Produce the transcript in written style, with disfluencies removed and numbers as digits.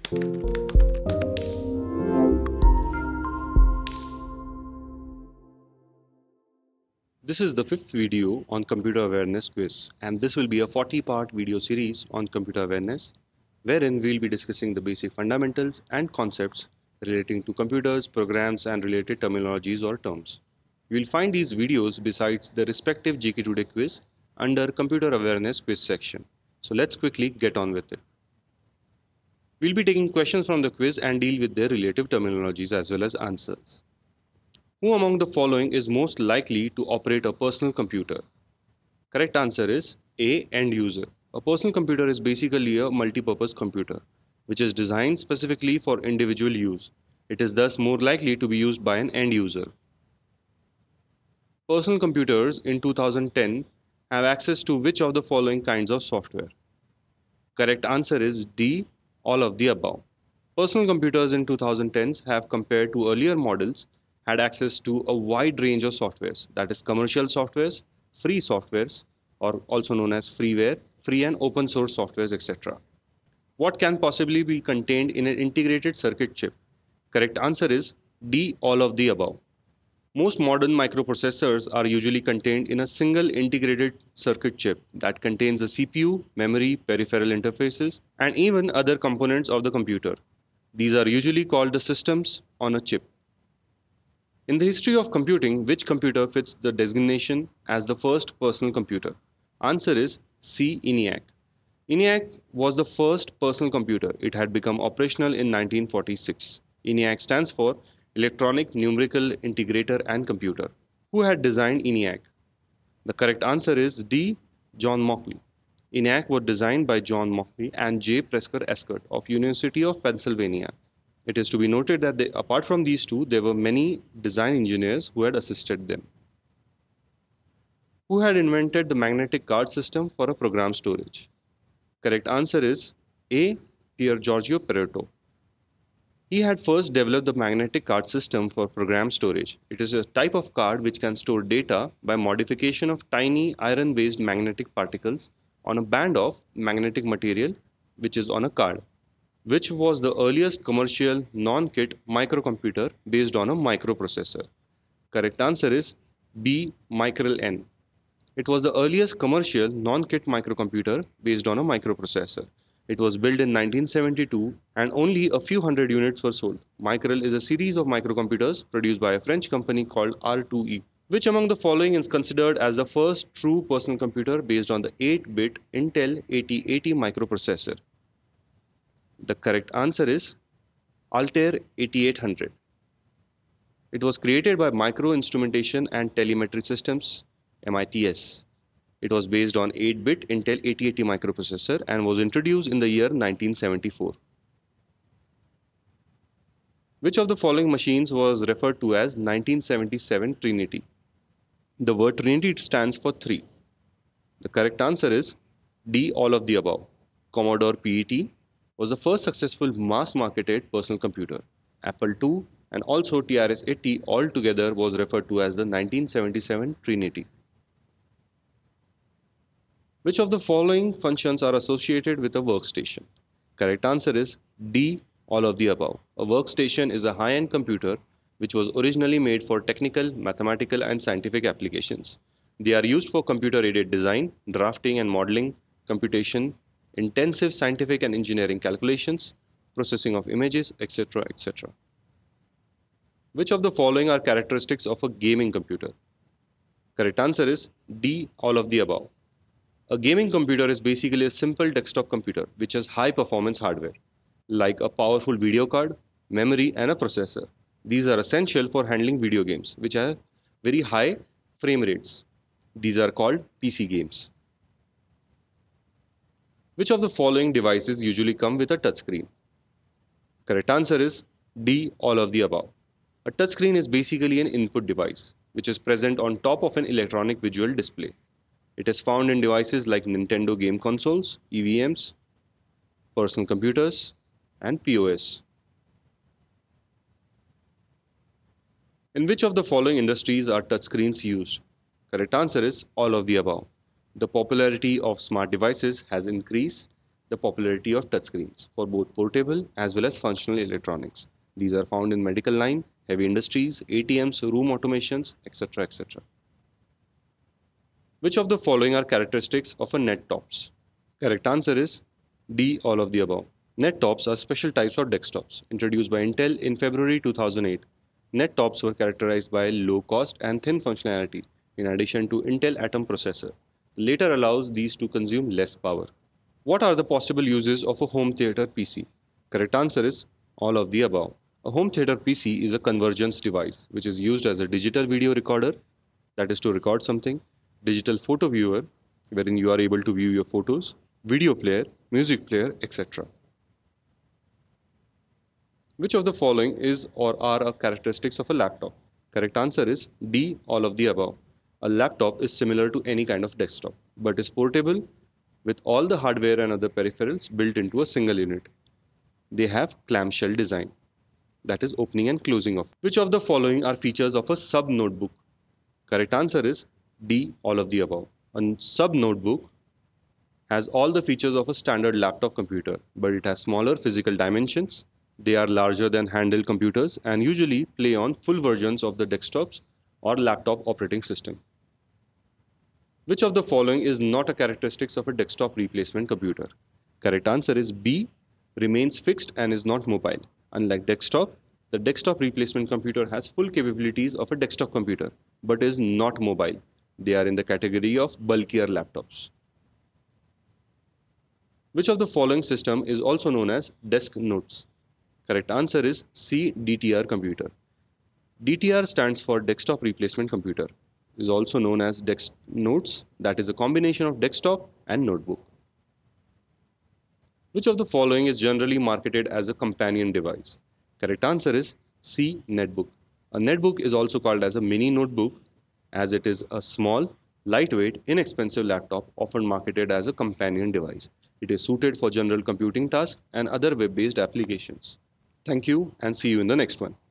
This is the fifth video on computer awareness quiz, and this will be a 40-part video series on computer awareness, wherein we'll be discussing the basic fundamentals and concepts relating to computers, programs, and related terminologies or terms. You will find these videos besides the respective GKtoday quiz under computer awareness quiz section. So let's quickly get on with it. We'll be taking questions from the quiz and deal with their relative terminologies as well as answers. Who among the following is most likely to operate a personal computer? Correct answer is A. End user. A personal computer is basically a multi-purpose computer, which is designed specifically for individual use. It is thus more likely to be used by an end user. Personal computers in 2010 have access to which of the following kinds of software? Correct answer is D. All of the above. Personal computers in 2010s have, compared to earlier models, had access to a wide range of softwares, that is commercial softwares, free softwares, or also known as freeware, free and open source softwares, etc. What can possibly be contained in an integrated circuit chip? Correct answer is D. All of the above. Most modern microprocessors are usually contained in a single integrated circuit chip that contains a CPU, memory, peripheral interfaces, and even other components of the computer. These are usually called the systems on a chip. In the history of computing, which computer fits the designation as the first personal computer? Answer is C. ENIAC. ENIAC was the first personal computer. It had become operational in 1946. ENIAC stands for Electronic Numerical Integrator and Computer. Who had designed ENIAC? The correct answer is D. John Mauchly. ENIAC was designed by John Mauchly and J. Prescott Eschert of University of Pennsylvania. It is to be noted that apart from these two, there were many design engineers who had assisted them. Who had invented the magnetic card system for a program storage? Correct answer is A. Pier Giorgio Pareto. He had first developed the magnetic card system for program storage. It is a type of card which can store data by modification of tiny iron-based magnetic particles on a band of magnetic material which is on a card, which was the earliest commercial non-kit microcomputer based on a microprocessor. Correct answer is B. Micrel N. It was the earliest commercial non-kit microcomputer based on a microprocessor. It was built in 1972 and only a few hundred units were sold. Micrel is a series of microcomputers produced by a French company called R2E. Which among the following is considered as the first true personal computer based on the 8-bit Intel 8080 microprocessor? The correct answer is Altair 8800. It was created by Micro Instrumentation and Telemetry Systems, MITS. It was based on 8-bit Intel 8080 microprocessor and was introduced in the year 1974. Which of the following machines was referred to as 1977 Trinity? The word Trinity stands for 3. The correct answer is D. All of the above. Commodore PET was the first successful mass-marketed personal computer. Apple II and also TRS-80 altogether was referred to as the 1977 Trinity. Which of the following functions are associated with a workstation? Correct answer is D. All of the above. A workstation is a high-end computer which was originally made for technical, mathematical, and scientific applications. They are used for computer-aided design, drafting and modeling, computation, intensive scientific and engineering calculations, processing of images, etc., etc. Which of the following are characteristics of a gaming computer? Correct answer is D. All of the above. A gaming computer is basically a simple desktop computer which has high performance hardware, like a powerful video card, memory, and a processor. These are essential for handling video games, which have very high frame rates. These are called PC games. Which of the following devices usually come with a touchscreen? Correct answer is D. All of the above. A touchscreen is basically an input device, which is present on top of an electronic visual display. It is found in devices like Nintendo game consoles, EVMs, personal computers, and POS. In which of the following industries are touchscreens used? Correct answer is all of the above. The popularity of smart devices has increased the popularity of touchscreens for both portable as well as functional electronics. These are found in medical line, heavy industries, ATMs, room automations, etc. etc. Which of the following are characteristics of a net tops? Correct answer is D, all of the above. Net tops are special types of desktops introduced by Intel in February 2008. Net tops were characterized by low cost and thin functionality in addition to Intel Atom processor. Later allows these to consume less power. What are the possible uses of a home theater PC? Correct answer is all of the above. A home theater PC is a convergence device which is used as a digital video recorder, that is to record something, digital photo viewer, wherein you are able to view your photos, video player, music player, etc. Which of the following is or are a characteristics of a laptop? Correct answer is D, all of the above. A laptop is similar to any kind of desktop, but is portable with all the hardware and other peripherals built into a single unit. They have clamshell design, that is opening and closing of. Which of the following are features of a sub notebook? Correct answer is D, all of the above. A sub notebook has all the features of a standard laptop computer, but it has smaller physical dimensions. They are larger than handheld computers and usually play on full versions of the desktops or laptop operating system. Which of the following is not a characteristics of a desktop replacement computer? Correct answer is B, remains fixed and is not mobile. Unlike desktop, the desktop replacement computer has full capabilities of a desktop computer but is not mobile. They are in the category of bulkier laptops. Which of the following system is also known as desk notes? Correct answer is C, DTR computer. DTR stands for desktop replacement computer. Is also known as desk notes, that is a combination of desktop and notebook. Which of the following is generally marketed as a companion device? Correct answer is C, netbook. A netbook is also called as a mini notebook as it is a small, lightweight, inexpensive laptop often marketed as a companion device. It is suited for general computing tasks and other web-based applications. Thank you and see you in the next one.